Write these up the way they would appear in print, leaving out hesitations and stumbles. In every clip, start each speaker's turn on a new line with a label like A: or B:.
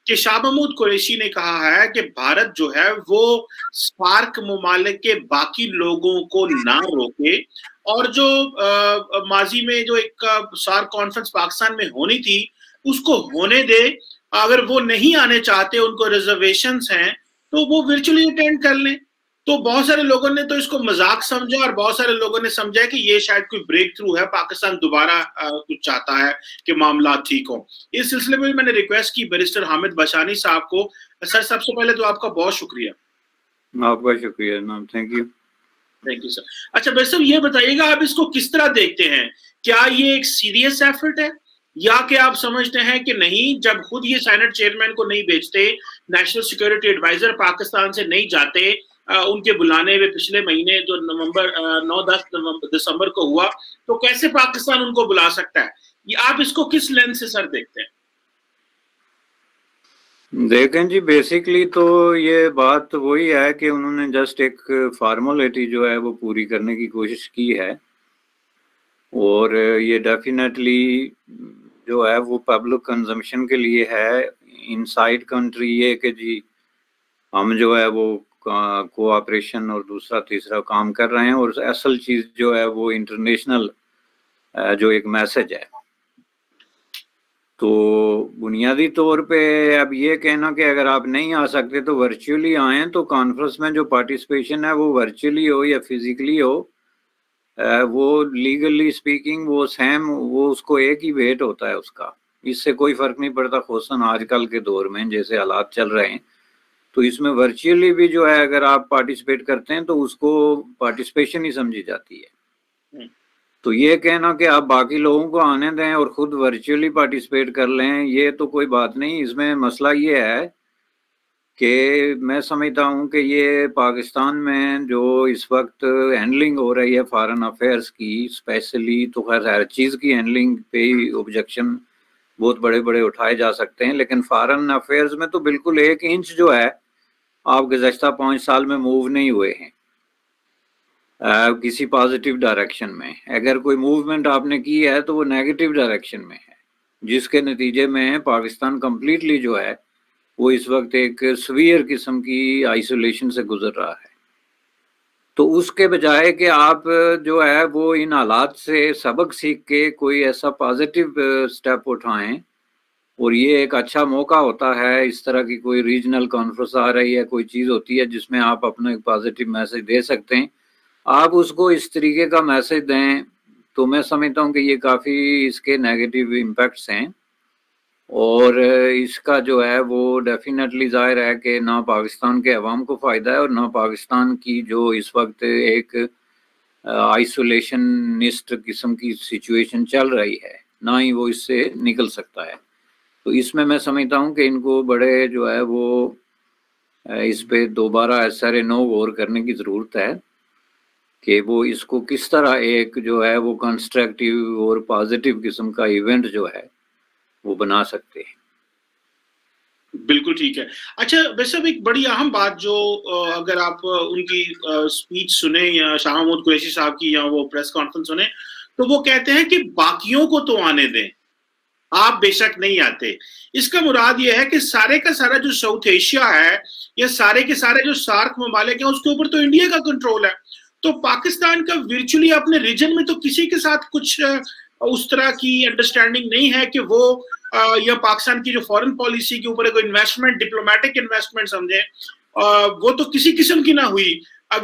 A: کہ शाह महमूद कुरैशी ने कहा है कि भारत जो है वो सार्क ममालिक के बाकी लोगों को ना रोके, और जो माजी में जो एक सार्क कॉन्फ्रेंस पाकिस्तान में होनी थी उसको होने दे, अगर वो नहीं आने चाहते, उनको रिजर्वेशंस हैं, तो वो वर्चुअली अटेंड कर लें। तो बहुत सारे लोगों ने तो इसको मजाक समझा और बहुत सारे लोगों ने समझा कि ये शायद कोई ब्रेक थ्रू है, पाकिस्तान दोबारा कुछ चाहता है कि मामला ठीक हो। इस सिलसिले में मैंने रिक्वेस्ट की बैरिस्टर हामिद बशानी साहब को। सर, सबसे पहले तो आपका बहुत शुक्रिया।
B: आपका शुक्रिया नाम, थैंक
A: यू सर। अच्छा बैरिस्टर, ये बताइएगा आप इसको किस तरह देखते हैं? क्या ये एक सीरियस एफर्ट है, या कि आप समझते हैं कि नहीं, जब खुद ये सीनेट चेयरमैन को नहीं भेजते, नेशनल सिक्योरिटी एडवाइजर पाकिस्तान से नहीं जाते, उनके बुलाने में पिछले महीने जो नवंबर 9-10 दिसंबर को हुआ, तो कैसे पाकिस्तान उनको बुला सकता है? ये आप इसको किस लेंस से सर देखते हैं?
B: देखें जी, बेसिकली तो ये बात वही है कि उन्होंने जस्ट एक फॉर्मेलिटी जो है वो पूरी करने की कोशिश की है, और ये डेफिनेटली जो है वो पब्लिक कंजम्पशन के लिए है इनसाइड कंट्री, ये कि जी हम जो है वो कोऑपरेशन और दूसरा तीसरा काम कर रहे हैं, और असल चीज़ जो है वो इंटरनेशनल जो एक मैसेज है। तो बुनियादी तौर पे अब ये कहना कि अगर आप नहीं आ सकते तो वर्चुअली आएँ, तो कॉन्फ्रेंस में जो पार्टिसिपेशन है वो वर्चुअली हो या फिजिकली हो, वो लीगली स्पीकिंग वो सेम, वो उसको एक ही वेट होता है उसका, इससे कोई फ़र्क नहीं पड़ता। खुसूसन आजकल के दौर में जैसे हालात चल रहे हैं, तो इसमें वर्चुअली भी जो है अगर आप पार्टिसिपेट करते हैं तो उसको पार्टिसिपेशन ही समझी जाती है। तो ये कहना कि आप बाकी लोगों को आने दें और ख़ुद वर्चुअली पार्टिसिपेट कर लें, ये तो कोई बात नहीं। इसमें मसला ये है कि मैं समझता हूँ कि ये पाकिस्तान में जो इस वक्त हैंडलिंग हो रही है फॉरेन अफेयर्स की स्पेशली, तो खैर हर चीज़ की हैंडलिंग पे ही ऑब्जेक्शन बहुत बड़े बड़े उठाए जा सकते हैं, लेकिन फॉरेन अफेयर्स में तो बिल्कुल 1 इंच जो है आप गुज़श्ता 5 साल में मूव नहीं हुए हैं किसी पॉजिटिव डायरेक्शन में। अगर कोई मूवमेंट आपने की है तो वो नेगेटिव डायरेक्शन में है, जिसके नतीजे में पाकिस्तान कम्प्लीटली जो है वो इस वक्त एक सवियर किस्म की आइसोलेशन से गुजर रहा है। तो उसके बजाय कि आप जो है वो इन हालात से सबक सीख के कोई ऐसा पॉजिटिव स्टेप उठाएं, और ये एक अच्छा मौका होता है, इस तरह की कोई रीजनल कॉन्फ्रेंस आ रही है, कोई चीज़ होती है जिसमें आप अपना एक पॉजिटिव मैसेज दे सकते हैं, आप उसको इस तरीके का मैसेज दें, तो मैं समझता हूँ कि ये काफ़ी इसके नेगेटिव इम्पैक्ट्स हैं, और इसका जो है वो डेफिनेटली ज़ाहिर है कि ना पाकिस्तान के अवाम को फ़ायदा है, और ना पाकिस्तान की जो इस वक्त एक आइसोलेशनिस्ट किस्म की सिचुएशन चल रही है, ना ही वो इससे निकल सकता है। तो इसमें मैं समझता हूँ कि इनको बड़े जो है वो इस पे दोबारा SRNO गौर करने की ज़रूरत है कि वो इसको किस तरह एक जो है वो कंस्ट्रक्टिव और पॉजिटिव किस्म का इवेंट जो है वो बना सकते हैं।
A: बिल्कुल ठीक है। अच्छा वैसे एक बड़ी अहम बात जो अगर आप उनकी स्पीच सुने या शाह महमूद कुरैशी साहब की या वो प्रेस कॉन्फ्रेंस सुने, तो वो कहते हैं कि बाकियों को तो आने दें, आप बेशक नहीं आते। इसका मुराद ये है कि सारे का सारा जो साउथ एशिया है या सारे के सारे जो सार्क ममालिक हैं उसके ऊपर तो इंडिया का कंट्रोल है। तो पाकिस्तान का वर्चुअली अपने रीजन में तो किसी के साथ कुछ उस तरह की अंडरस्टैंडिंग नहीं है कि वो या पाकिस्तान की जो फॉरेन पॉलिसी के ऊपर कोई इन्वेस्टमेंट, डिप्लोमेटिक इन्वेस्टमेंट समझे, वो तो किसी किस्म की ना हुई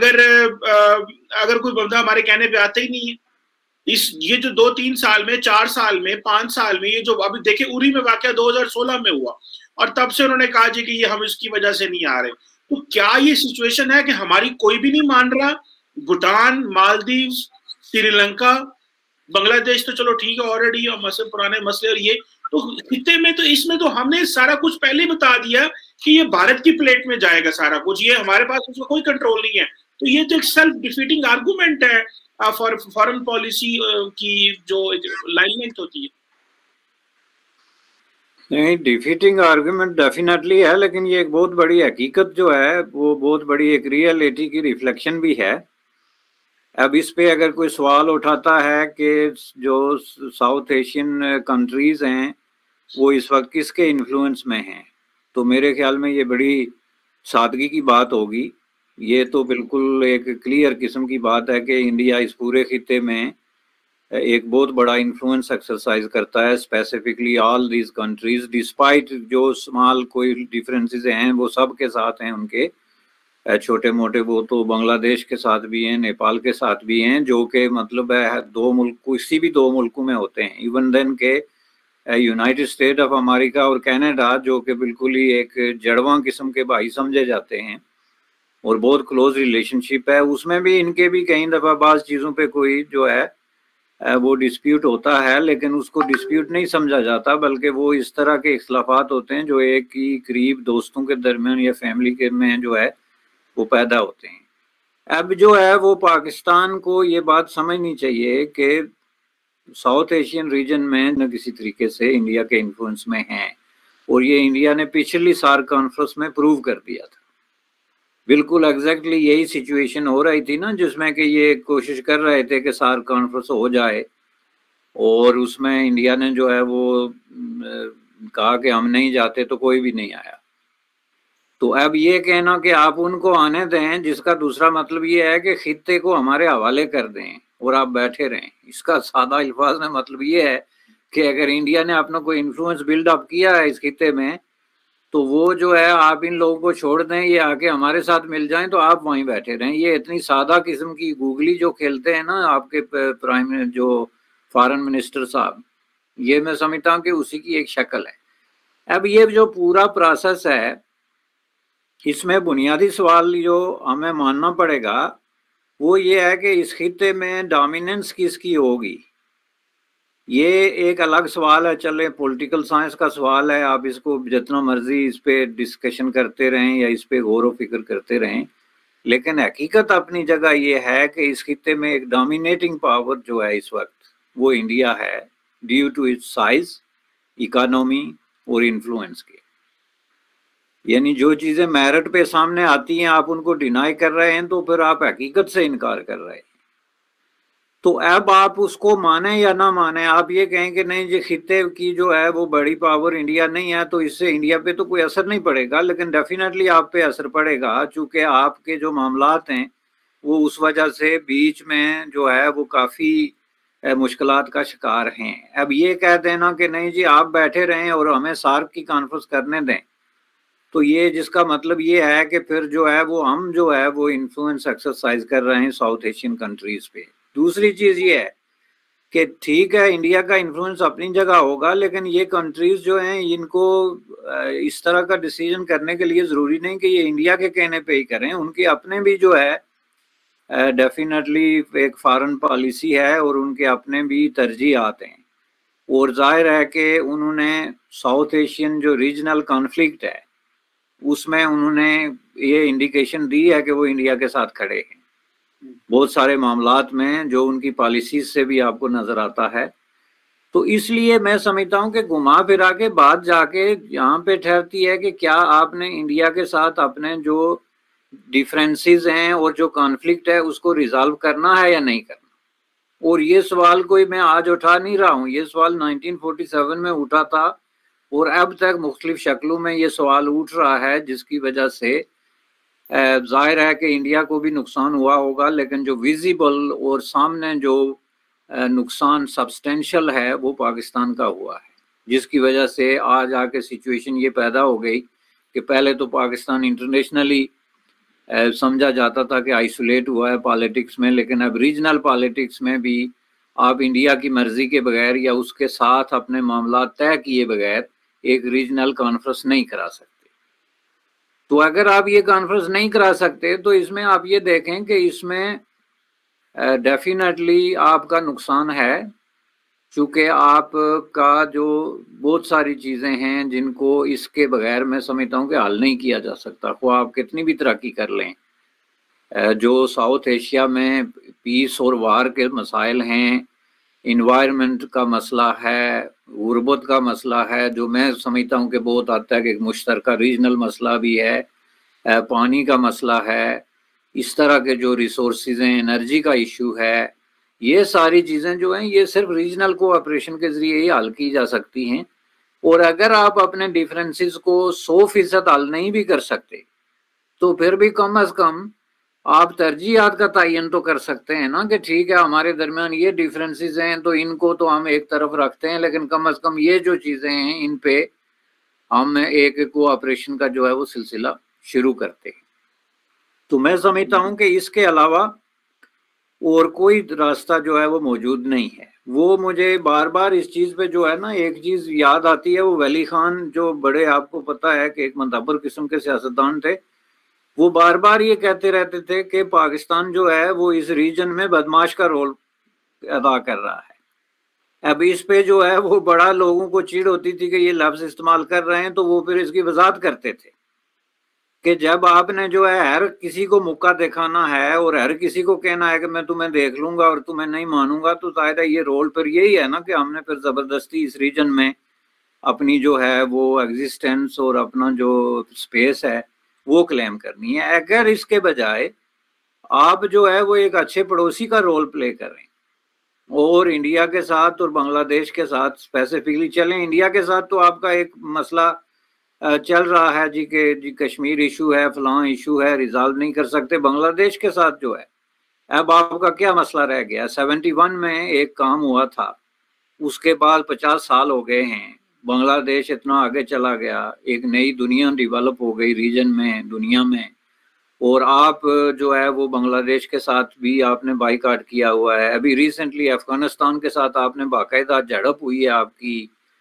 A: अगर कोई बंदा हमारे कहने पे आता ही नहीं है। ये जो 2-3 साल में, 4 साल में, 5 साल में, ये जो अभी देखिए उरी में वाकया 2016 में हुआ, और तब से उन्होंने कहा जी कि ये हम इसकी वजह से नहीं आ रहे। तो क्या ये सिचुएशन है कि हमारी कोई भी नहीं मान रहा? भूटान, मालदीव, श्रीलंका, बांग्लादेश तो चलो ठीक है ऑलरेडी मसले पुराने मसले, और ये तो खित्ते में तो इसमें तो हमने सारा कुछ पहले ही बता दिया कि ये भारत की प्लेट में जाएगा सारा कुछ, ये हमारे पास उसका कोई कंट्रोल नहीं है। तो ये तो एक सेल्फ डिफीटिंग आर्गुमेंट है फॉरेन पॉलिसी की जो लाइनमेंट होती है।
B: नहीं, डिफीटिंग आर्गुमेंट डेफिनेटली है, लेकिन ये एक बहुत बड़ी हकीकत जो है वो बहुत बड़ी एक रियलिटी की रिफ्लेक्शन भी है। अब इस पे अगर कोई सवाल उठाता है कि जो साउथ एशियन कंट्रीज हैं वो इस वक्त किसके इन्फ्लुएंस में हैं, تو میرے خیال میں یہ بڑی سادگی کی بات ہوگی. یہ تو بالکل ایک کلیئر قسم کی بات ہے کہ انڈیا اس پورے خطے میں ایک بہت بڑا انفلوئنس ایکسرسائز کرتا ہے، specifically all these countries, despite جو اسمال کوئی ڈفرینسز ہیں وہ سب کے ساتھ ہیں ان کے چھوٹے موٹے، وہ تو بنگلہ دیش کے ساتھ بھی ہیں، نیپال کے ساتھ بھی ہیں، جو کہ مطلب ہے دو ملک کسی بھی دو ملکوں میں ہوتے ہیں. ایون دین کہ یونائٹڈ اسٹیٹ آف امریکہ اور کینیڈا جو کہ بالکل ہی ایک جڑواں قسم کے بھائی سمجھے جاتے ہیں اور بہت کلوز ریلیشن شپ ہے، اس میں بھی ان کے بھی کئی دفعہ بعض چیزوں پہ کوئی جو ہے وہ ڈسپیوٹ ہوتا ہے، لیکن اس کو ڈسپیوٹ نہیں سمجھا جاتا، بلکہ وہ اس طرح کے اختلافات ہوتے ہیں جو ایک ہی قریب دوستوں کے درمیان یا فیملی کے میں جو ہے وہ پیدا ہوتے ہیں. اب جو ہے وہ پاکستان کو یہ بات سمجھنی چاہیے کہ ساؤتھ ایشین ریجن میں نہ کسی طریقے سے انڈیا کے انفلوئنس میں ہیں، اور یہ انڈیا نے پچھلی سارک کانفرنس میں پروو کر دیا تھا. بالکل ایگزیکٹلی یہی سچویشن ہو رہی تھی نا، جس میں کہ یہ کوشش کر رہے تھے کہ سارک کانفرنس ہو جائے، اور اس میں انڈیا نے جو ہے وہ کہا کہ ہم نہیں جاتے تو کوئی بھی نہیں آیا. تو اب یہ کہنا کہ آپ ان کو آنے دیں، جس کا دوسرا مطلب یہ ہے کہ خطے کو ہمارے حوالے کر دیں اور آپ بیٹھے رہیں. اس کا سادہ الفاظ میں مطلب یہ ہے کہ اگر انڈیا نے اپنا کوئی انفلوئنس بلڈ اپ کیا ہے اس خطے میں، تو وہ جو ہے آپ ان لوگوں کو چھوڑ دیں، یہ آ کے ہمارے ساتھ مل جائیں تو آپ وہیں بیٹھے رہیں. یہ اتنی سادہ قسم کی گوگلی جو کھیلتے ہیں نا آپ کے پرائم جو فارن منسٹر صاحب، یہ میں سمجھتا ہوں کہ اسی کی ایک شکل ہے. اب یہ جو پورا پروسیس ہے، اس میں بنیادی سوال جو ہمیں ماننا پڑے گا وہ یہ ہے کہ اس خطے میں ڈومیننس کس کی ہوگی. یہ ایک الگ سوال ہے، چلے پولیٹیکل سائنس کا سوال ہے، آپ اس کو جتنا مرضی اس پہ ڈسکشن کرتے رہیں یا اس پہ غور و فکر کرتے رہیں، لیکن حقیقت اپنی جگہ یہ ہے کہ اس خطے میں ایک ڈومینیٹنگ پاور جو ہے اس وقت وہ انڈیا ہے، due to its size, economy اور انفلوئنس کے. یعنی جو چیزیں میرٹ پہ سامنے آتی ہیں آپ ان کو ڈینائی کر رہے ہیں، تو پھر آپ حقیقت سے انکار کر رہے ہیں. تو اب آپ اس کو مانیں یا نہ مانیں، آپ یہ کہیں کہ نہیں جی خطے کی جو ہے وہ بڑی پاور انڈیا نہیں ہے، تو اس سے انڈیا پہ تو کوئی اثر نہیں پڑے گا، لیکن ڈیفینیٹلی آپ پہ اثر پڑے گا، چونکہ آپ کے جو معاملات ہیں وہ اس وجہ سے بیچ میں جو ہے وہ کافی مشکلات کا شکار ہیں. اب یہ کہہ دینا کہ نہیں جی آپ بیٹھے رہیں اور ہمیں سارک کی کانفرنس کرنے دیں، تو یہ جس کا مطلب یہ ہے کہ پھر جو ہے وہ ہم جو ہے وہ انفلوئنس ایکسرسائز کر رہے ہیں ساؤتھ ایشین کنٹریز پہ. دوسری چیز یہ ہے کہ ٹھیک ہے انڈیا کا انفلوئنس اپنی جگہ ہوگا، لیکن یہ کنٹریز جو ہیں ان کو اس طرح کا ڈیسیجن کرنے کے لیے ضروری نہیں کہ یہ انڈیا کے کہنے پہ ہی کریں، ان کے اپنے بھی جو ہے ڈیفینیٹلی ایک فارن پالیسی ہے اور ان کے اپنے بھی ترجیحات ہیں. اور ظاہر ہے کہ انہوں نے ساؤتھ ایشین جو ریجنل کانفلکٹ ہے اس میں انہوں نے یہ انڈیکیشن دی ہے کہ وہ انڈیا کے ساتھ کھڑے ہیں بہت سارے معاملات میں، جو ان کی پالیسیز سے بھی آپ کو نظر آتا ہے. تو اس لیے میں سمجھتا ہوں کہ گھما پھرا کے بات جا کے یہاں پہ ٹھہرتی ہے کہ کیا آپ نے انڈیا کے ساتھ اپنے جو ڈیفرنسز ہیں اور جو کانفلکٹ ہے اس کو ریزالو کرنا ہے یا نہیں کرنا. اور یہ سوال کوئی میں آج اٹھا نہیں رہا ہوں، یہ سوال 1947 میں اٹھا تھا اور اب تک مختلف شکلوں میں یہ سوال اٹھ رہا ہے، جس کی وجہ سے ظاہر ہے کہ انڈیا کو بھی نقصان ہوا ہوگا، لیکن جو ویزیبل اور سامنے جو نقصان سبسٹینشل ہے وہ پاکستان کا ہوا ہے، جس کی وجہ سے آج آ کے سچویشن یہ پیدا ہو گئی کہ پہلے تو پاکستان انٹرنیشنلی سمجھا جاتا تھا کہ آئسولیٹ ہوا ہے پالیٹکس میں، لیکن اب ریجنل پالیٹکس میں بھی آپ انڈیا کی مرضی کے بغیر یا اس کے ساتھ اپنے معاملات طے کیے بغیر ایک ریجنل کانفرنس نہیں کرا سکتے. تو اگر آپ یہ کانفرنس نہیں کرا سکتے تو اس میں آپ یہ دیکھیں کہ اس میں ڈیفینیٹلی آپ کا نقصان ہے، چونکہ آپ کا جو بہت ساری چیزیں ہیں جن کو اس کے بغیر میں سمجھتا ہوں کہ حل نہیں کیا جا سکتا، خواہ آپ کتنی بھی ترقی کر لیں. جو ساؤتھ ایشیا میں پیس اور وار کے مسائل ہیں، انوائرمنٹ کا مسئلہ ہے، غربت کا مسئلہ ہے، جو میں سمجھتا ہوں کہ بہت حد تک ایک مشترکہ ریجنل مسئلہ بھی ہے، پانی کا مسئلہ ہے، اس طرح کے جو ریسورسز ہیں، انرجی کا ایشو ہے، یہ ساری چیزیں جو ہیں یہ صرف ریجنل کوآپریشن کے ذریعے ہی حل کی جا سکتی ہیں. اور اگر آپ اپنے ڈیفرنسز کو 100% حل نہیں بھی کر سکتے تو پھر بھی کم از کم آپ ترجیحات کا تعین تو کر سکتے ہیں نا کہ ٹھیک ہے ہمارے درمیان یہ ڈیفرنسز ہیں تو ان کو تو ہم ایک طرف رکھتے ہیں، لیکن کم از کم یہ جو چیزیں ہیں ان پہ ہم ایک کوآپریشن کا جو ہے وہ سلسلہ شروع کرتے ہیں۔ تو میں سمجھتا ہوں کہ اس کے علاوہ اور کوئی راستہ جو ہے وہ موجود نہیں ہے۔ وہ مجھے بار بار اس چیز پہ جو ہے نا ایک چیز یاد آتی ہے، وہ ولی خان جو بڑے آپ کو پتہ ہے کہ ایک مدبر قسم کے سیاستدان تھے، وہ بار بار یہ کہتے رہتے تھے کہ پاکستان جو ہے وہ اس ریجن میں بدماش کا رول ادا کر رہا ہے۔ اب اس پہ جو ہے وہ بڑا لوگوں کو چڑ ہوتی تھی کہ یہ لفظ استعمال کر رہے ہیں، تو وہ پھر اس کی وضاحت کرتے تھے کہ جب آپ نے جو ہے ہر کسی کو موقع دکھانا ہے اور ہر کسی کو کہنا ہے کہ میں تمہیں دیکھ لوں گا اور تمہیں نہیں مانوں گا، تو ظاہر ہے یہ رول پھر یہی ہے نا کہ ہم نے پھر زبردستی اس ریجن میں اپنی جو ہے وہ ایگزسٹنس اور اپنا جو سپیس ہے وہ کلیم کرنی ہے۔ اگر اس کے بجائے آپ جو ہے وہ ایک اچھے پڑوسی کا رول پلے کریں اور انڈیا کے ساتھ اور بنگلہ دیش کے ساتھ اسپیسیفکلی چلیں، انڈیا کے ساتھ تو آپ کا ایک مسئلہ چل رہا ہے جی کہ جی کشمیر ایشو ہے، فلاں ایشو ہے، ریزالو نہیں کر سکتے۔ بنگلہ دیش کے ساتھ جو ہے اب آپ کا کیا مسئلہ رہ گیا؟ 71 میں ایک کام ہوا تھا، اس کے بعد 50 سال ہو گئے ہیں، بنگلہ دیش اتنا آگے چلا گیا، ایک نئی دنیا ڈیولپ ہو گئی ریجن میں، دنیا میں، اور آپ جو ہے وہ بنگلہ دیش کے ساتھ بھی آپ نے بائی کاٹ کیا ہوا ہے۔ ابھی ریسنٹلی افغانستان کے ساتھ آپ نے باقاعدہ جھڑپ ہوئی ہے آپ کی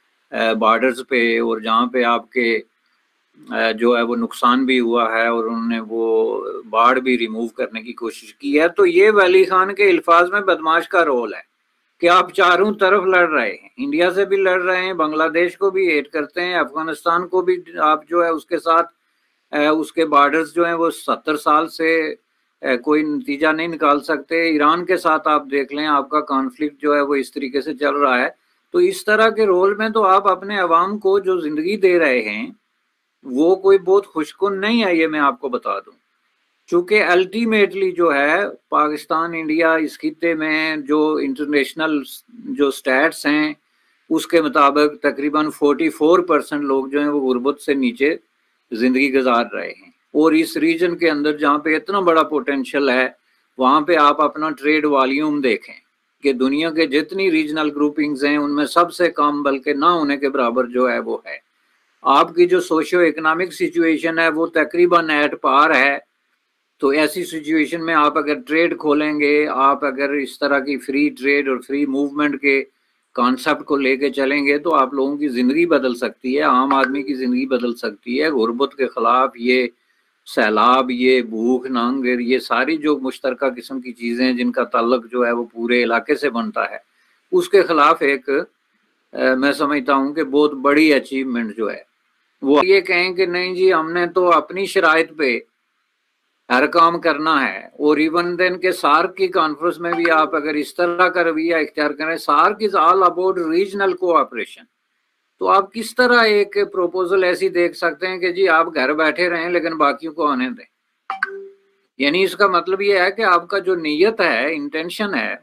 B: بارڈرز پہ، اور جہاں پہ آپ کے جو ہے وہ نقصان بھی ہوا ہے اور انہوں نے وہ باڑ بھی ریموو کرنے کی کوشش کی ہے۔ تو یہ ولی خان کے الفاظ میں بدماش کا رول ہے کہ آپ چاروں طرف لڑ رہے ہیں، انڈیا سے بھی لڑ رہے ہیں، بنگلہ دیش کو بھی ہیٹ کرتے ہیں، افغانستان کو بھی آپ جو ہے اس کے ساتھ اس کے بارڈرز جو ہیں وہ 70 سال سے کوئی نتیجہ نہیں نکال سکتے۔ ایران کے ساتھ آپ دیکھ لیں، آپ کا کانفلکٹ جو ہے وہ اس طریقے سے چل رہا ہے۔ تو اس طرح کے رول میں تو آپ اپنے عوام کو جو زندگی دے رہے ہیں وہ کوئی بہت خوشکن نہیں ہے، یہ میں آپ کو بتا دوں، چونکہ الٹیمیٹلی جو ہے پاکستان انڈیا اس خطے میں جو انٹرنیشنل جو سٹیٹس ہیں اس کے مطابق تقریباً 44% لوگ جو ہیں وہ غربت سے نیچے زندگی گزار رہے ہیں، اور اس ریجن کے اندر جہاں پہ اتنا بڑا پوٹینشل ہے وہاں پہ آپ اپنا ٹریڈ والیوم دیکھیں کہ دنیا کے جتنی ریجنل گروپنگز ہیں ان میں سب سے کم بلکہ نہ ہونے کے برابر جو ہے وہ ہے۔ آپ کی جو سوشیو اکنامک سچویشن ہے وہ تقریباً ایٹ پار ہے۔ تو ایسی سچویشن میں آپ اگر ٹریڈ کھولیں گے، آپ اگر اس طرح کی فری ٹریڈ اور فری موومنٹ کے کانسیپٹ کو لے کے چلیں گے تو آپ لوگوں کی زندگی بدل سکتی ہے، عام آدمی کی زندگی بدل سکتی ہے۔ غربت کے خلاف یہ سیلاب، یہ بھوک ننگ، یہ ساری جو مشترکہ قسم کی چیزیں جن کا تعلق جو ہے وہ پورے علاقے سے بنتا ہے، اس کے خلاف ایک میں سمجھتا ہوں کہ بہت بڑی اچیومنٹ جو ہے وہ یہ کہیں کہ نہیں جی ہم نے تو اپنی شرائط پہ ہر کام کرنا ہے۔ اور ایون دین کے سارک کی کانفرنس میں بھی آپ اگر اس طرح کا رویہ اختیار کریں، SAARC is all about regional cooperation, تو آپ کس طرح ایک پروپوزل ایسی دیکھ سکتے ہیں کہ جی آپ گھر بیٹھے رہیں لیکن باقیوں کو آنے دیں؟ یعنی اس کا مطلب یہ ہے کہ آپ کا جو نیت ہے، انٹینشن ہے،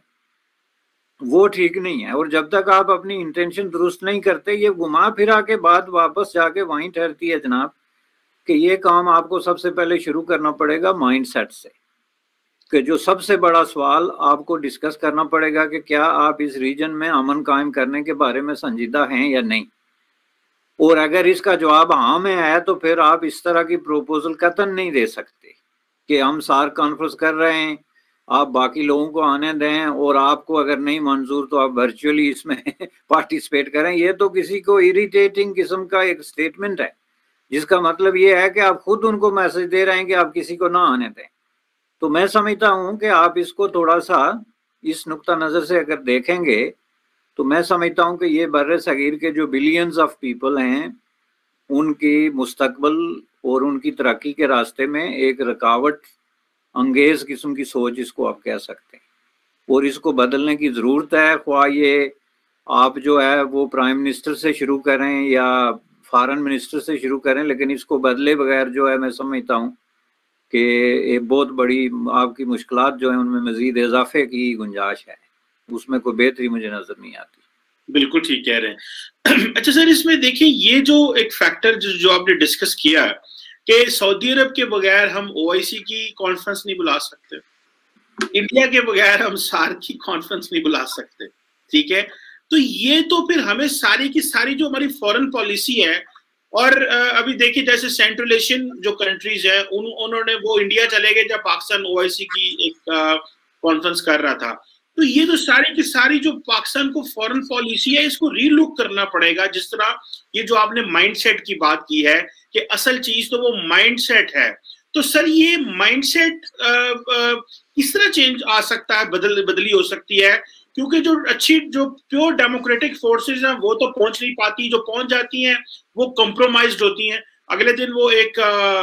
B: وہ ٹھیک نہیں ہے، اور جب تک آپ اپنی انٹینشن درست نہیں کرتے یہ گھما پھرا کے بات واپس جا کے وہیں ٹھہرتی ہے جناب کہ یہ کام آپ کو سب سے پہلے شروع کرنا پڑے گا مائنڈ سیٹ سے، کہ جو سب سے بڑا سوال آپ کو ڈسکس کرنا پڑے گا کہ کیا آپ اس ریجن میں امن قائم کرنے کے بارے میں سنجیدہ ہیں یا نہیں، اور اگر اس کا جواب ہاں میں ہے تو پھر آپ اس طرح کی پروپوزل قطعاً نہیں دے سکتے کہ ہم سارک کانفرنس کر رہے ہیں، آپ باقی لوگوں کو آنے دیں، اور آپ کو اگر نہیں منظور تو آپ ورچولی اس میں پارٹیسپیٹ کریں۔ یہ تو کسی کو اریٹیٹنگ قسم کا ایک سٹیٹمنٹ ہے جس کا مطلب یہ ہے کہ آپ خود ان کو میسج دے رہے ہیں کہ آپ کسی کو نہ آنے دیں۔ تو میں سمجھتا ہوں کہ آپ اس کو تھوڑا سا اس نقطہ نظر سے اگر دیکھیں گے تو میں سمجھتا ہوں کہ یہ بر صغیر کے جو بلینز آف پیپل ہیں ان کی مستقبل اور ان کی ترقی کے راستے میں ایک رکاوٹ انگیز قسم کی سوچ اس کو آپ کہہ سکتے ہیں، اور اس کو بدلنے کی ضرورت ہے۔ خواہ یہ آپ جو ہے وہ پرائم منسٹر سے شروع کریں یا فارن منسٹر سے شروع کریں، لیکن اس کو بدلے بغیر جو ہے میں سمجھتا ہوں کہ ایک بہت بڑی آپ کی مشکلات جو ہیں ان میں مزید اضافے کی گنجائش ہے، اس میں کوئی بہتری مجھے نظر نہیں آتی۔
A: بالکل ٹھیک کہہ رہے ہیں. اچھا سر، اس میں دیکھیں یہ جو ایک فیکٹر جو آپ نے ڈسکس کیا کہ سعودی عرب کے بغیر ہم OIC کی کانفرنس نہیں بلا سکتے، انڈیا کے بغیر ہم SAARC کی کانفرنس نہیں بلا سکتے، ٹھیک ہے. تو یہ تو پھر ہمیں ساری کی ساری جو ہماری فورن پالیسی ہے، اور ابھی دیکھیں جیسے سینٹرل ایشین جو کنٹریز ہیں انہوں نے وہ انڈیا چلے گئے جب پاکستان OIC کی ایک کانفرنس کر رہا تھا. تو یہ تو ساری کی ساری جو پاکستان کو فورن پالیسی ہے اس کو ری لک کرنا پڑے گا. جس طرح یہ جو آپ نے مائنڈ سیٹ کی بات کی ہے کہ اصل چیز تو وہ مائنڈ سیٹ ہے، تو سر یہ مائنڈ سیٹ کس طرح چینج آ سکتا ہے، بدلی ہو سکتی ہے؟ کیونکہ جو اچھی جو پیور ڈیموکریٹک فورسز ہیں وہ تو پہنچ نہیں پاتی، جو پہنچ جاتی ہیں وہ کمپرومائزڈ ہوتی ہیں. اگلے دن وہ ایک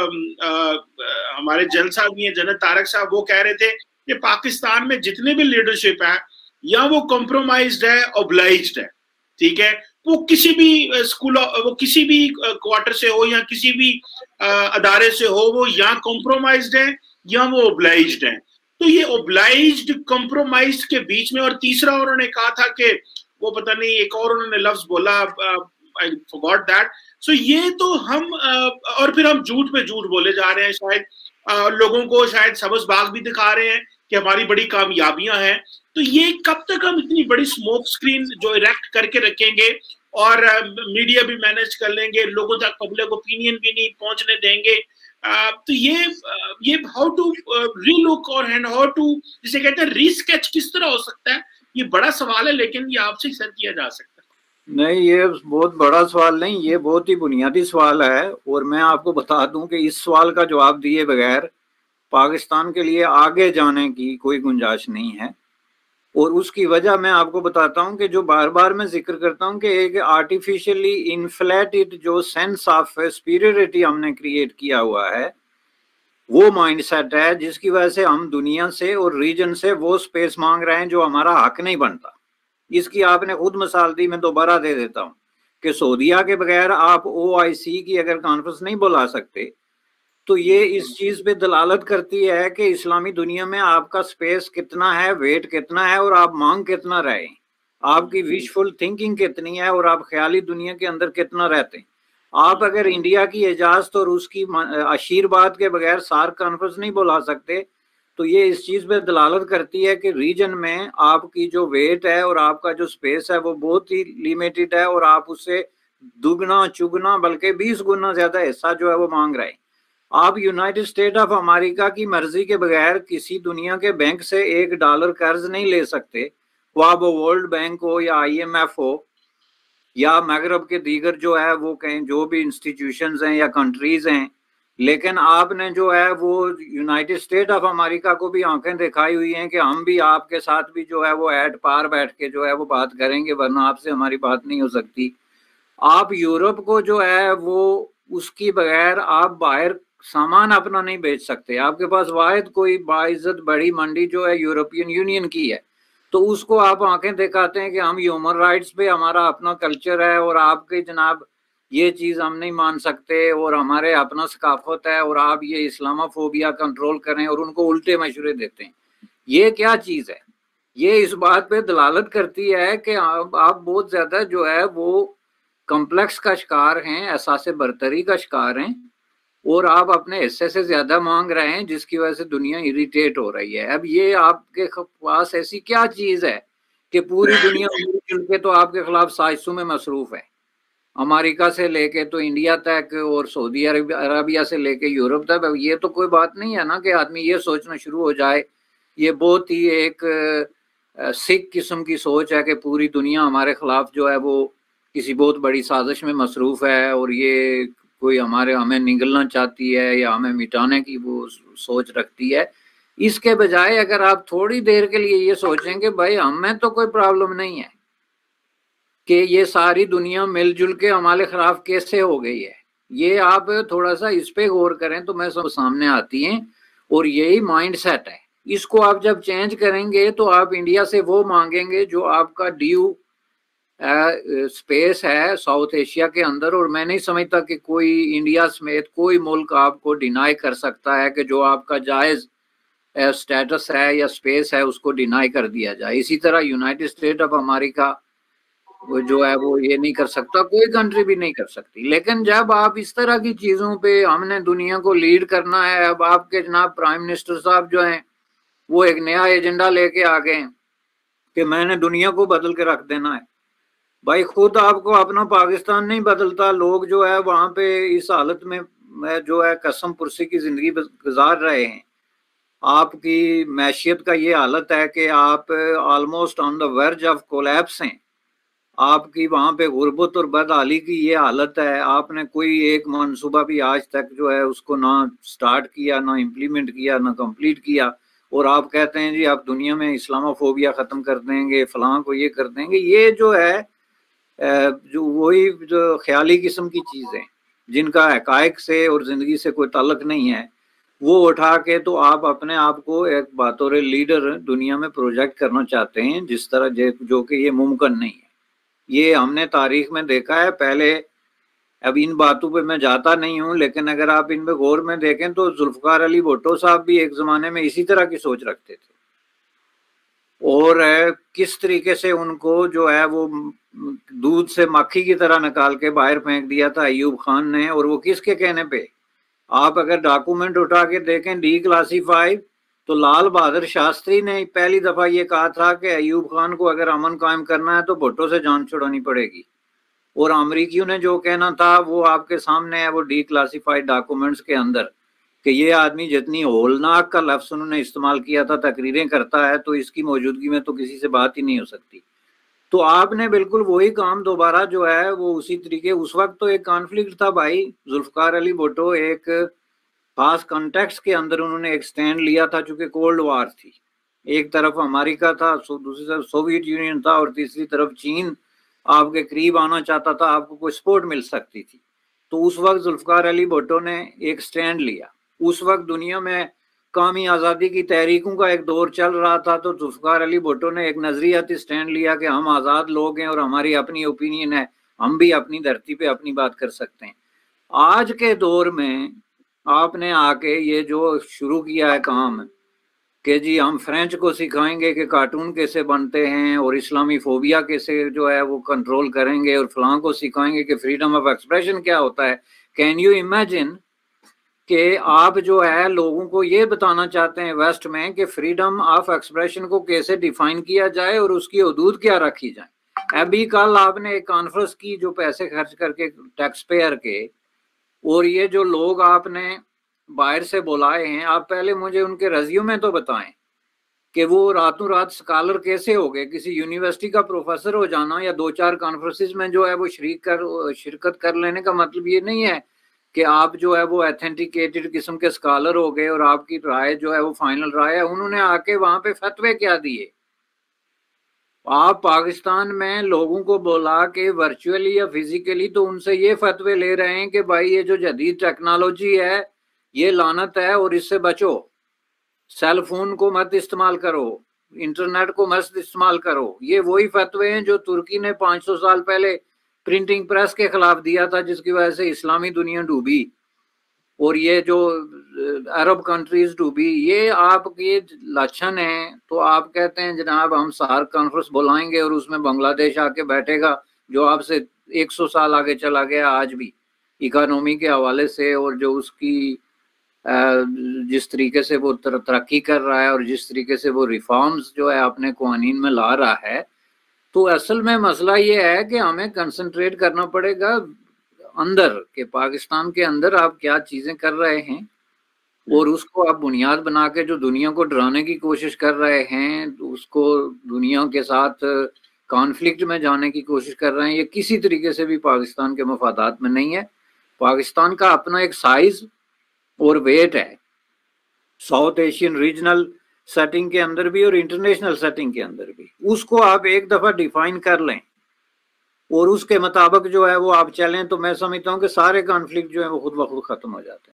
A: ہمارے جنرل صاحب بھی ہیں، جنرل طارق صاحب، وہ کہہ رہے تھے کہ پاکستان میں جتنے بھی لیڈرشپ ہے یا وہ کمپرومائزڈ ہے، اوبلائزڈ ہے، ٹھیک ہے. وہ کسی بھی اسکول، وہ کسی بھی کوارٹر سے ہو یا کسی بھی ادارے سے ہو، وہ یا کمپرومائزڈ ہے یا وہ اوبلائزڈ ہے. تو یہ اوبلائزڈ کمپرومائزڈ کے بیچ میں، اور تیسرا انہوں نے کہا تھا کہ وہ پتہ نہیں ایک اور انہوں نے لفظ بولا، I forgot that. So یہ تو ہم اور پھر ہم جھوٹ پہ جھوٹ بولے جا رہے ہیں، شاید لوگوں کو شاید سبز باغ بھی دکھا رہے ہیں کہ ہماری بڑی کامیابیاں ہیں. تو یہ کب تک ہم اتنی بڑی اسموک اسکرین جو اریکٹ کر کے رکھیں گے اور میڈیا بھی مینج کر لیں گے، لوگوں تک پبلک اوپینین بھی نہیں پہنچنے دیں گے؟ تو یہ ہاؤ ٹو ری لک اور ہاؤ ٹو جسے کہتے ہیں ری اسکیچ کس طرح ہو سکتا ہے؟ یہ بڑا سوال ہے، لیکن یہ آپ سے سر کیا جا سکتا ہے.
B: نہیں، یہ بہت بڑا سوال نہیں، یہ بہت ہی بنیادی سوال ہے. اور میں آپ کو بتا دوں کہ اس سوال کا جواب دیے بغیر پاکستان کے لیے آگے جانے کی کوئی گنجائش نہیں ہے. اور اس کی وجہ میں آپ کو بتاتا ہوں کہ جو بار بار میں ذکر کرتا ہوں کہ ایک آرٹیفیشلی انفلیٹڈ جو سینس آف سپیریورٹی ہم نے کریٹ کیا ہوا ہے، وہ مائنڈ سیٹ ہے جس کی وجہ سے ہم دنیا سے اور ریجن سے وہ سپیس مانگ رہے ہیں جو ہمارا حق نہیں بنتا. اس کی آپ نے خود مثال دی، میں دوبارہ دے دیتا ہوں کہ سعودیہ کے بغیر آپ OIC کی اگر کانفرنس نہیں بلا سکتے تو یہ اس چیز پہ دلالت کرتی ہے کہ اسلامی دنیا میں آپ کا سپیس کتنا ہے، ویٹ کتنا ہے، اور آپ مانگ کتنا رہے ہیں، آپ کی وشفل تھنکنگ کتنی ہے، اور آپ خیالی دنیا کے اندر کتنا رہتے ہیں. آپ اگر انڈیا کی اجازت اور اس کی آشیرواد کے بغیر SAARC کانفرنس نہیں بلا سکتے تو یہ اس چیز پہ دلالت کرتی ہے کہ ریجن میں آپ کی جو ویٹ ہے اور آپ کا جو سپیس ہے وہ بہت ہی لیمیٹڈ ہے، اور آپ اس سے دگنا چگنا بلکہ 20 گنا زیادہ حصہ جو ہے وہ مانگ رہے ہیں. آپ یونائٹڈ اسٹیٹ آف امریکہ کی مرضی کے بغیر کسی دنیا کے بینک سے $1 قرض نہیں لے سکتے، وہ ورلڈ بینک ہو یا IMF ہو یا مغرب کے دیگر جو ہے وہ کہیں جو بھی انسٹیٹیوشنز ہیں یا کنٹریز ہیں. لیکن آپ نے جو ہے وہ یونائٹڈ اسٹیٹ آف امریکہ کو بھی آنکھیں دکھائی ہوئی ہیں کہ ہم بھی آپ کے ساتھ بھی جو ہے وہ ایٹ پار بیٹھ کے جو ہے وہ بات کریں گے، ورنہ آپ سے ہماری بات نہیں ہو سکتی. آپ یورپ کو جو ہے وہ اس کی بغیر آپ باہر سامان اپنا نہیں بیچ سکتے. آپ کے پاس واحد کوئی باعزت بڑی منڈی جو ہے یورپین یونین کی ہے، تو اس کو آپ آنکھیں دکھاتے ہیں کہ ہم ہیومن رائٹس پہ ہمارا اپنا کلچر ہے اور آپ کے جناب یہ چیز ہم نہیں مان سکتے اور ہمارے اپنا ثقافت ہے اور آپ یہ اسلامہ فوبیا کنٹرول کریں اور ان کو الٹے مشورے دیتے ہیں. یہ کیا چیز ہے؟ یہ اس بات پہ دلالت کرتی ہے کہ آپ بہت زیادہ جو ہے وہ کمپلیکس کا شکار ہیں، احساس برتری کا شکار ہیں، اور آپ اپنے حصے سے زیادہ مانگ رہے ہیں جس کی وجہ سے دنیا اریٹیٹ ہو رہی ہے. اب یہ آپ کے پاس ایسی کیا چیز ہے کہ پوری دنیا مل جل کے تو آپ کے خلاف سازشوں میں مصروف ہے، امریکہ سے لے کے تو انڈیا تک اور سعودی عربیہ سے لے کے یورپ تک. یہ تو کوئی بات نہیں ہے نا کہ آدمی یہ سوچنا شروع ہو جائے. یہ بہت ہی ایک سکھ قسم کی سوچ ہے کہ پوری دنیا ہمارے خلاف جو ہے وہ کسی بہت بڑی سازش میں مصروف ہے اور یہ کوئی ہمیں نگلنا چاہتی ہے یا ہمیں مٹانے کی وہ سوچ رکھتی ہے. اس کے بجائے اگر آپ تھوڑی دیر کے لیے یہ سوچیں کہ بھائی ہمیں تو کوئی پرابلم نہیں ہے کہ یہ ساری دنیا مل جل کے ہمارے خلاف کیسے ہو گئی ہے، یہ آپ تھوڑا سا اس پہ غور کریں تو میں سب سامنے آتی ہیں. اور یہی مائنڈ سیٹ ہے. اس کو آپ جب چینج کریں گے تو آپ انڈیا سے وہ مانگیں گے جو آپ کا ڈیو سپیس ہے ساؤتھ ایشیا کے اندر. اور میں نہیں سمجھتا کہ کوئی انڈیا سمیت کوئی ملک آپ کو ڈینائی کر سکتا ہے کہ جو آپ کا جائز سٹیٹس ہے یا سپیس ہے اس کو ڈینائی کر دیا جائے. اسی طرح یونائٹڈ اسٹیٹ آف امریکہ وہ جو ہے وہ یہ نہیں کر سکتا، کوئی کنٹری بھی نہیں کر سکتی۔ لیکن جب آپ اس طرح کی چیزوں پہ ہم نے دنیا کو لیڈ کرنا ہے، اب آپ کے جناب پرائم منسٹر صاحب جو ہیں وہ ایک نیا ایجنڈا لے کے آ گئے کہ میں نے دنیا کو بدل کے رکھ دینا ہے۔ بھائی خود آپ کو اپنا پاکستان نہیں بدلتا، لوگ جو ہے وہاں پہ اس حالت میں جو ہے قسم پرسی کی زندگی گزار رہے ہیں۔ آپ کی معیشت کا یہ حالت ہے کہ آپ almost on the verge of collapse ہیں۔ آپ کی وہاں پہ غربت اور بدحالی کی یہ حالت ہے، آپ نے کوئی ایک منصوبہ بھی آج تک جو ہے اس کو نہ سٹارٹ کیا، نہ امپلیمنٹ کیا، نہ کمپلیٹ کیا، اور آپ کہتے ہیں جی آپ دنیا میں اسلامو فوبیا ختم کر دیں گے، فلاں کو یہ کر دیں گے۔ یہ جو ہے جو وہی جو خیالی قسم کی چیزیں جن کا حقائق سے اور زندگی سے کوئی تعلق نہیں ہے، وہ اٹھا کے تو آپ اپنے آپ کو ایک بطور لیڈر دنیا میں پروجیکٹ کرنا چاہتے ہیں، جس طرح جو کہ یہ ممکن نہیں ہے۔ یہ ہم نے تاریخ میں دیکھا ہے پہلے، اب ان باتوں پہ میں جاتا نہیں ہوں، لیکن اگر آپ ان پہ غور میں دیکھیں تو ذوالفقار علی بھٹو صاحب بھی ایک زمانے میں اسی طرح کی سوچ رکھتے تھے، اور کس طریقے سے ان کو جو ہے وہ دودھ سے مکھی کی طرح نکال کے باہر پھینک دیا تھا ایوب خان نے، اور وہ کس کے کہنے پہ؟ آپ اگر ڈاکومنٹ اٹھا کے دیکھیں ڈی کلاسیفائیڈ، تو لال بہادر شاستری نے پہلی دفعہ یہ کہا تھا کہ ایوب خان کو اگر امن قائم کرنا ہے تو بھٹو سے جان چھڑانی پڑے گی، اور امریکیوں نے جو کہنا تھا وہ آپ کے سامنے ہے، وہ ڈی کلاسیفائیڈ ڈاکومنٹس کے اندر، کہ یہ آدمی جتنی ہولناک کا لفظ انہوں نے استعمال کیا تھا تقریریں کرتا ہے، تو اس کی موجودگی میں تو کسی سے بات ہی نہیں ہو سکتی۔ تو آپ نے بالکل وہی کام دوبارہ جو ہے وہ اسی طریقے، اس وقت تو ایک کانفلکٹ تھا بھائی، ذوالفقار علی بھٹو ایک خاص کنٹیکس کے اندر انہوں نے ایک سٹینڈ لیا تھا، چونکہ کولڈ وار تھی، ایک طرف امریکہ تھا، دوسری طرف سوویت یونین تھا، اور تیسری طرف چین آپ کے قریب آنا چاہتا تھا، آپ کو کوئی سپورٹ مل سکتی تھی۔ تو اس وقت ذوالفقار علی بھٹو نے ایک سٹینڈ لیا۔ اس وقت دنیا میں قومی آزادی کی تحریکوں کا ایک دور چل رہا تھا، تو ذوالفقار علی بھٹو نے ایک نظریاتی سٹینڈ لیا کہ ہم آزاد لوگ ہیں اور ہماری اپنی اوپینین ہے، ہم بھی اپنی دھرتی پہ اپنی بات کر سکتے ہیں۔ آج کے دور میں آپ نے آ کے یہ جو شروع کیا ہے کام کہ جی ہم فرینچ کو سکھائیں گے کہ کارٹون کیسے بنتے ہیں، اور اسلامی فوبیا کیسے جو ہے وہ کنٹرول کریں گے، اور فلاں کو سکھائیں گے کہ فریڈم آف ایکسپریشن کیا ہوتا ہے۔ کین یو امیجن کہ آپ جو ہے لوگوں کو یہ بتانا چاہتے ہیں ویسٹ میں کہ فریڈم آف ایکسپریشن کو کیسے ڈیفائن کیا جائے اور اس کی حدود کیا رکھی جائیں۔ ابھی کل آپ نے ایک کانفرنس کی جو پیسے خرچ کر کے ٹیکس پیئر کے، اور یہ جو لوگ آپ نے باہر سے بلائے ہیں، آپ پہلے مجھے ان کے ریزیومے تو بتائیں کہ وہ راتوں رات سکالر کیسے ہو گئے۔ کسی یونیورسٹی کا پروفیسر ہو جانا یا 2-4 کانفرنسز میں جو ہے وہ شرکت کر لینے کا مطلب یہ نہیں ہے کہ آپ جو ہے وہ ایتھینٹیکیٹڈ قسم کے سکالر ہو گئے اور آپ کی رائے جو ہے وہ فائنل رائے ہے۔ انہوں نے آ کے وہاں پہ فتوے کیا دیے؟ آپ پاکستان میں لوگوں کو بولا کہ ورچولی یا فزیکلی تو ان سے یہ فتوے لے رہے ہیں کہ بھائی یہ جو جدید ٹیکنالوجی ہے یہ لعنت ہے اور اس سے بچو، سیل فون کو مت استعمال کرو، انٹرنیٹ کو مت استعمال کرو۔ یہ وہی فتوے ہیں جو ترکی نے 500 سال پہلے پرنٹنگ پریس کے خلاف دیا تھا، جس کی وجہ سے اسلامی دنیا ڈوبی اور یہ جو عرب کنٹریز ڈوبی۔ یہ آپ کے لچھن ہیں۔ تو آپ کہتے ہیں جناب ہم سارک کانفرنس بلائیں گے اور اس میں بنگلہ دیش آ کے بیٹھے گا جو آپ سے 100 سال آگے چلا گیا آج بھی اکانومی کے حوالے سے، اور جو اس کی جس طریقے سے وہ ترقی کر رہا ہے اور جس طریقے سے وہ ریفارمز جو ہے اپنے قوانین میں لا رہا ہے۔ تو اصل میں مسئلہ یہ ہے کہ ہمیں کنسنٹریٹ کرنا پڑے گا اندر، کہ پاکستان کے اندر آپ کیا چیزیں کر رہے ہیں، اور اس کو آپ بنیاد بنا کے جو دنیا کو ڈرانے کی کوشش کر رہے ہیں، اس کو دنیا کے ساتھ کانفلکٹ میں جانے کی کوشش کر رہے ہیں، یہ کسی طریقے سے بھی پاکستان کے مفادات میں نہیں ہے۔ پاکستان کا اپنا ایک سائز اور ویٹ ہے ساؤتھ ایشین ریجنل سیٹنگ کے اندر بھی اور انٹرنیشنل سیٹنگ کے اندر بھی۔ اس کو آپ ایک دفعہ ڈیفائن کر لیں اور اس کے مطابق جو ہے وہ آپ چلیں، تو میں سمجھتا ہوں کہ سارے کانفلکٹ جو ہیں وہ خود بخود ختم ہو جاتے ہیں۔